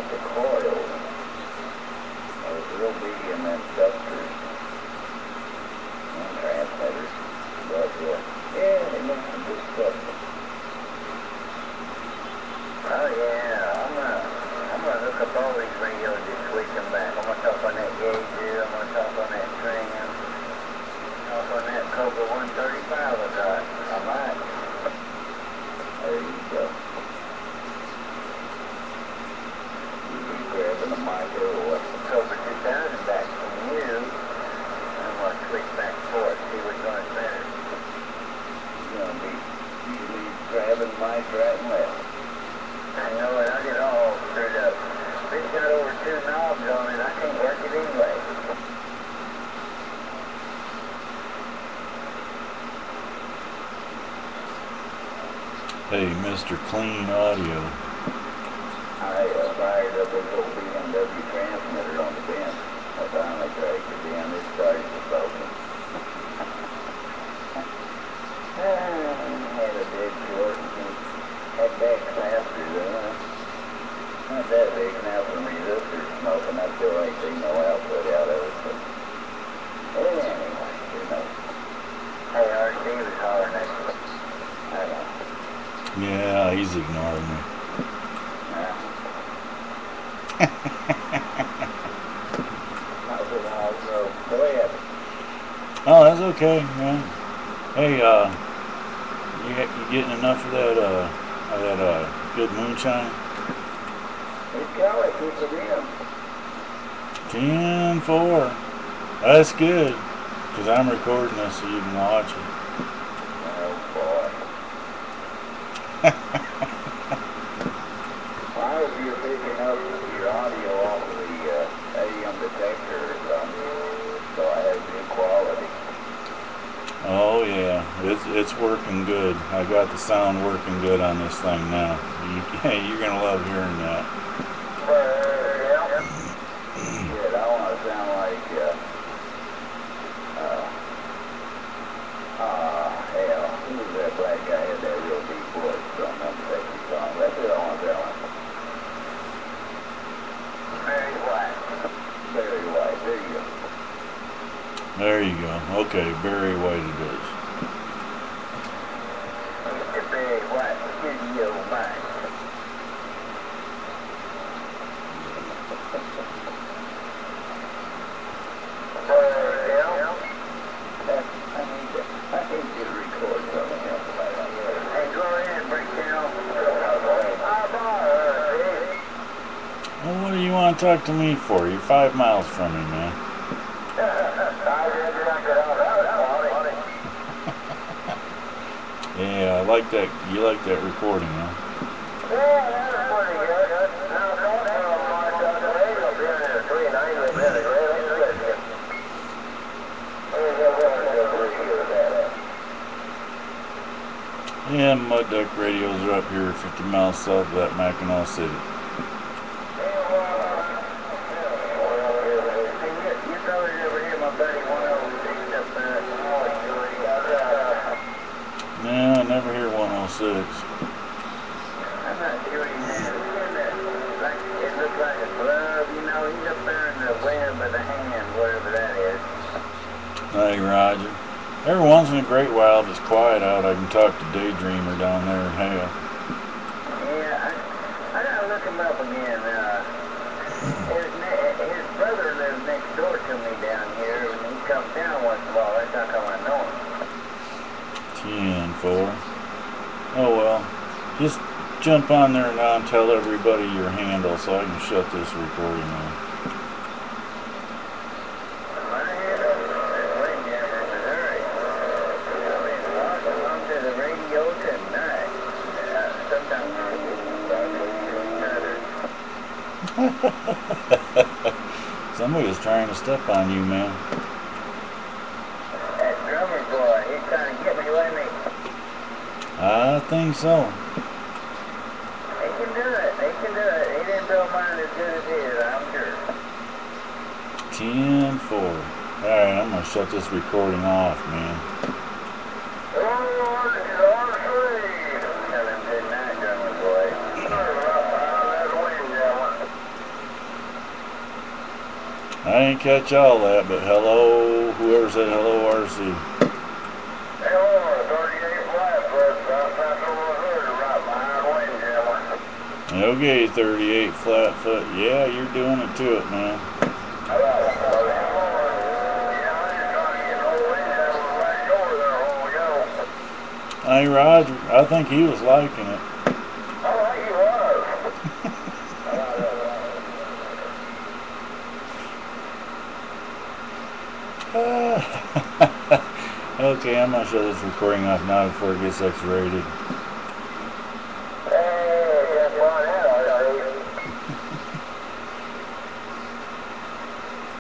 about the coils. I was real big in them ductors and transmitters. But, yeah, they make some good stuff. Oh, yeah, I'm gonna hook up all these radios this week and back. I'm gonna talk on that gauge, I'm gonna talk on that string, talk on that Cobra 135 I got. I might. There you go. You grabbing a micro or what? Cobra 2000 back from you. I'm gonna switch back and forth, see which one's better. You're gonna be usually grabbing mic right and left. I know it, I get all screwed up. It's got over 2 knobs on it, I can't work it anyway. Hey, Mr. Clean Audio. I fired up a little BMW transmitter on the bench. I finally cracked it in, it started to broken. Had a dead short and had back faster though. Not that big now from resistor smoking, I still ain't seen no output out of it, but anyway, you know. Hey, RC was hollering at you. I know. Yeah, he's ignoring me. Yeah. Not so long, so go ahead. Oh, that's okay, man. Hey, you getting enough of that good moonshine? It's Kelly, keep it in. 10-4. That's good, because I'm recording this so you can watch it. Oh boy. I hope you're picking up your audio off of the AM detector or something, so I have good quality. Oh yeah, it's working good. I got the sound working good on this thing now. You're gonna love hearing that. Shit, I want to sound like hell, who was that black guy had that real deep voice from them sexy song? That's it I want to sound like. Barry White. Barry White, there you go. There you go. Okay, Barry White it is. Mr. Barry White, studio mind. I need you to record something else about it. Hey, go ahead, break down. Well, what do you want to talk to me for? You're 5 miles from me, man. Yeah, I like that. You like that recording, huh? Yeah, that's pretty good. Now, Yeah, Mud Duck radios are up here 50 miles south of that Mackinac City. No, I never hear 106. I'm not sure he has. It looks like a glove, you know, he's up there in the web of the hand, whatever that is. Hey, Roger. Every once in a great while, if it's quiet out, I can talk to Daydreamer down there in hell. Yeah, I gotta look him up again. His brother lives next door to me down here, and he comes down once in a while. That's how come I know him. 10-4. Oh well. Just jump on there now and tell everybody your handle so I can shut this recording off. My handle is Windjammer, Missouri. Welcome to the radio tonight. Sometimes Somebody's trying to step on you, man. That drummer boy, he's trying to get me, wasn't he? I think so. He can do it. He can do it. He didn't build mine as good as his, I'm sure. 10-4. Alright, I'm going to shut this recording off, man. Tell him good night, drummer boy. I didn't catch all that, but hello, whoever said hello, RC. Hello, 38 Flatfoot, South Central Missouri, right behind Windjammer. Okay, 38 Flatfoot. Yeah, you're doing it to it, man. Hey, Roger, I think he was liking it. Okay, I'm gonna shut this recording off now before it gets X-rated.